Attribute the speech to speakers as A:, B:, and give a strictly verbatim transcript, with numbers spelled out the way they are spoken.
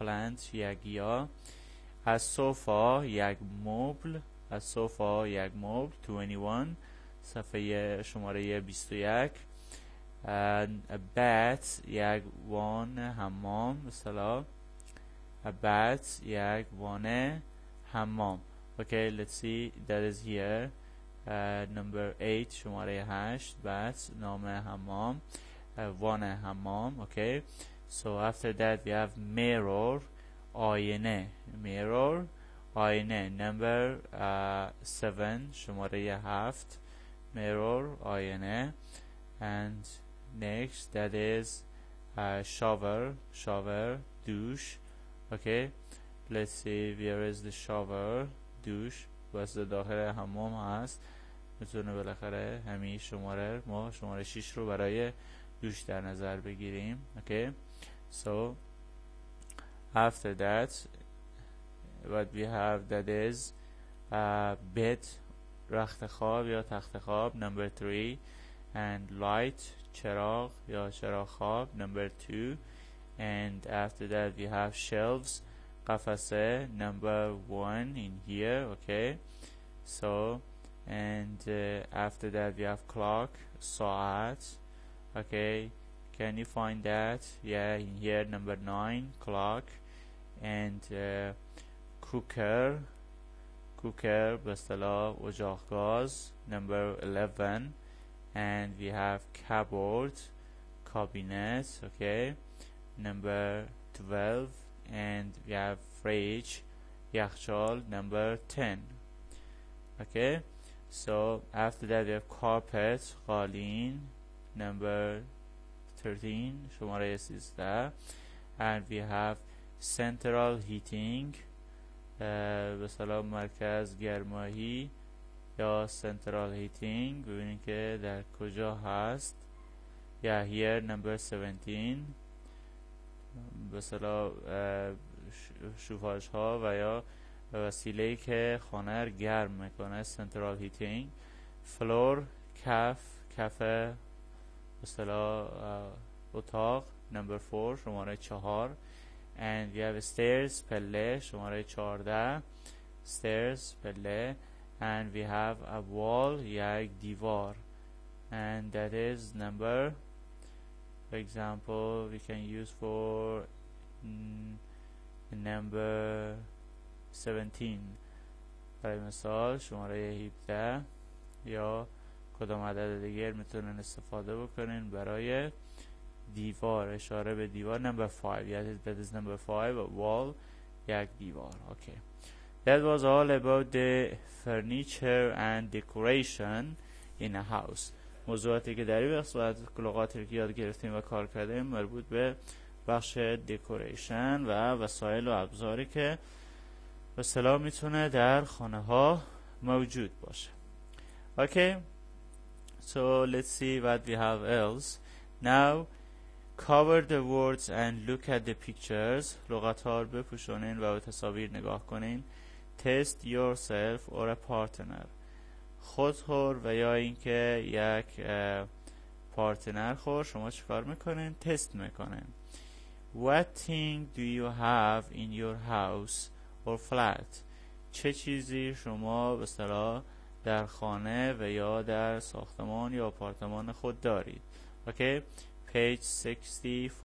A: plant یک گیاه. a sofa یک مبل. a sofa یک مبل. بیست و یک صفحه شماره بیست و یک. a bath یک وان حمام. مثلا a bath یک وان حمام. okay, let's see that is here. uh, number eight شماره هشت bath نام حمام. uh, وان حمام. okay, so after that we have mirror آینه. mirror آینه. number uh, seven شماره هفت mirror آینه. and next that is uh, shower shower douche. okay, let's see where is the shower douche. بس داخل حمام هست. میتونه بالاخره همین شماره ما شماره شش رو برای دوش در نظر بگیریم. okay, so after that what we have that is uh, bed رخت خواب یا تخت خواب. number three and light چراغ یا چراغ خواب. number two and after that we have shelves قفسه. number one in here. okay, so and uh, after that we have clock ساعت. okay, can you find that? yeah, in here number nine clock. and uh, cooker cooker به اصطلاح اجاق گاز. number eleven and we have cupboard cabinet. okay, number twelve and we have fridge یخچال. number ten. okay, so after that we have carpet قالین. number thirteen شماره سیزده and we have central heating به اصطلاح مرکز گرمایی یا central heating. ببینید که در کجا هست. یا yeah, here number seventeen به اصطلاح شوفاژ ها و یا وسیله‌ای که خانه رو گرم میکنه central heating. floor کف کف به اصطلاح اتاق. number four شماره چهار and we have stairs پله شماره چهارده stairs پله and we have a wall یک دیوار and that is number for example we can use for mm, number seventeen برای مثال شماره هفده یا کدام عدد دیگر میتونن استفاده بکنین برای دیوار اشاره به دیوار. number five yeah, that is number five a wall یک دیوار. okay, that was all about the furniture and decoration in a house. موضوعاتی که در این بخش لغاتی که یاد گرفتیم و کار کردیم مربوط به بخش دکوریشن و وسایل و ابزاری که به اصطلاح میتونه در خانه ها موجود باشه. okay, so let's see what we have else. now cover the words and look at the pictures. لغت ها رو بپوشونین و به تصاویر نگاه کنین. test yourself or a partner. خودخور و یا اینکه یک پارتنر خور شما چیکار میکنین؟ تست میکنین. what thing do you have in your house or flat. چه چیزی شما به اصطلاح در خانه و یا در ساختمان یا آپارتمان خود دارید. okay, page sixty